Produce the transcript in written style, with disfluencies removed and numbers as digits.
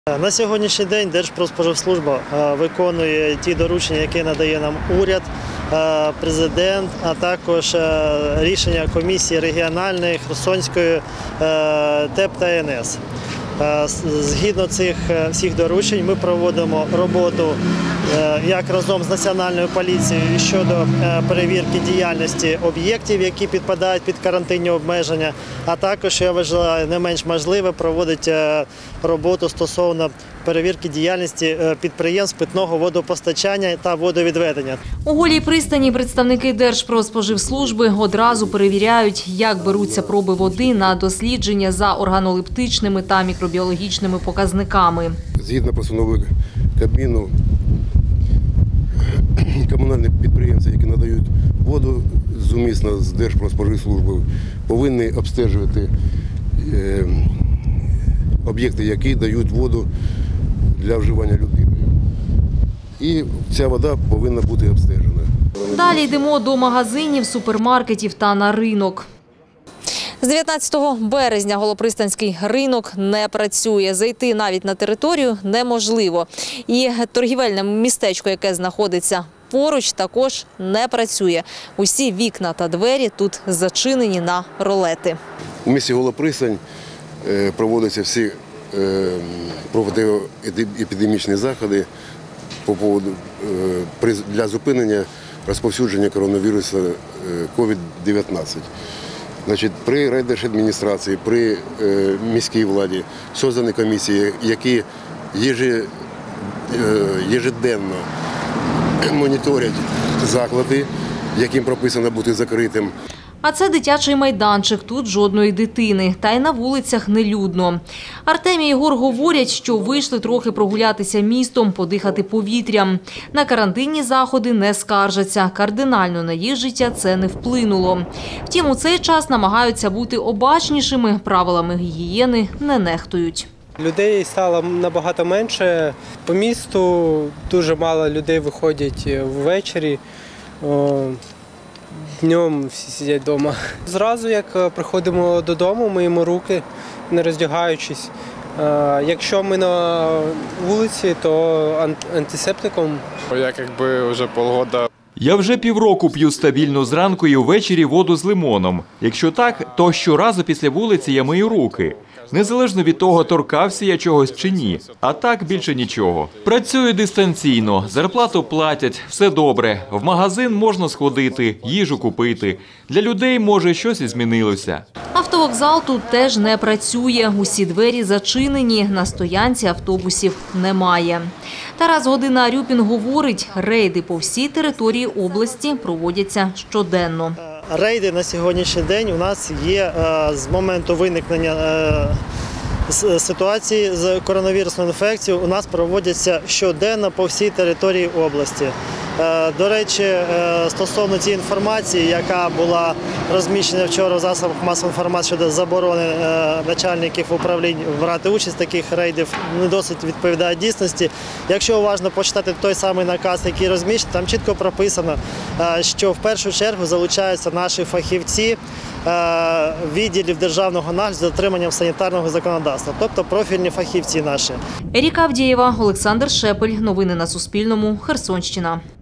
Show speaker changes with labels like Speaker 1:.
Speaker 1: На сьогоднішній день Держпродспоживслужба виконує ті доручення, які надає нам уряд, президент, а також рішення комісії регіональної, Херсонської, ТЕП та НС. Згідно цих всіх доручень ми проводимо роботу як разом з Національною поліцією щодо перевірки діяльності об'єктів, які підпадають під карантинні обмеження, а також, я вважаю, не менш важливе, проводить роботу стосовно перевірки діяльності підприємств питного водопостачання та водовідведення.
Speaker 2: У Голій пристані представники Держпродспоживслужби одразу перевіряють, як беруться проби води на дослідження за органолептичними та мікробіологічними показниками.
Speaker 3: Згідно постанови Кабміну, комунальні підприємці, які надають воду сумісно з Держпродспоживслужбою, повинні обстежувати об'єкти, які дають воду для вживання людиною. І ця вода повинна бути обстежена.
Speaker 2: Далі йдемо до магазинів, супермаркетів та на ринок. З 19 березня Голопристанський ринок не працює. Зайти навіть на територію неможливо. І торгівельне містечко, яке знаходиться поруч, також не працює. Усі вікна та двері тут зачинені на ролети.
Speaker 3: У місті Голопристань проводяться всі протиепідемічні заходи для зупинення розповсюдження коронавірусу COVID-19. При райдержадміністрації, при міській владі створені комісії, які ежеденно моніторять заклади, яким прописано бути закритим.
Speaker 2: А це дитячий майданчик, тут жодної дитини. Та й на вулицях нелюдно. Артем і Єгор говорять, що вийшли трохи прогулятися містом, подихати повітрям. На карантинні заходи не скаржаться. Кардинально на їх життя це не вплинуло. Втім, у цей час намагаються бути обачнішими, правилами гігієни не нехтують.
Speaker 4: Людей стало набагато менше. По місту дуже мало людей виходять ввечері. Днем всі сидять вдома. Зразу, як приходимо додому, миємо руки, не роздягаючись. Якщо ми на вулиці, то антисептиком.
Speaker 5: Якби вже полгода.
Speaker 6: Я вже півроку п'ю стабільно зранку і ввечері воду з лимоном. Якщо так, то щоразу після вулиці я мию руки. Незалежно від того, торкався я чогось чи ні. А так більше нічого. Працюю дистанційно, зарплату платять, все добре. В магазин можна сходити, їжу купити. Для людей, може, щось і змінилося.
Speaker 2: Автовокзал тут теж не працює. Усі двері зачинені, на стоянці автобусів немає. Тарас Година-Рюпін говорить, рейди по всій території області проводяться щоденно.
Speaker 1: Рейди на сьогоднішній день у нас є з моменту виникнення ситуації з коронавірусною інфекцією. У нас проводяться щоденно по всій території області. До речі, стосовно цієї інформації, яка була розміщена вчора в засобах масової інформації щодо заборони начальників управлінь брати участь в таких рейдів, не досить відповідає дійсності. Якщо уважно почитати той самий наказ, який розміщений, там чітко прописано, що в першу чергу залучаються наші фахівці відділів державного нагляду за дотриманням санітарного законодавства, тобто профільні фахівці наші.
Speaker 2: Еріка Авдієва, Олександр Шепель. Новини на Суспільному. Херсонщина.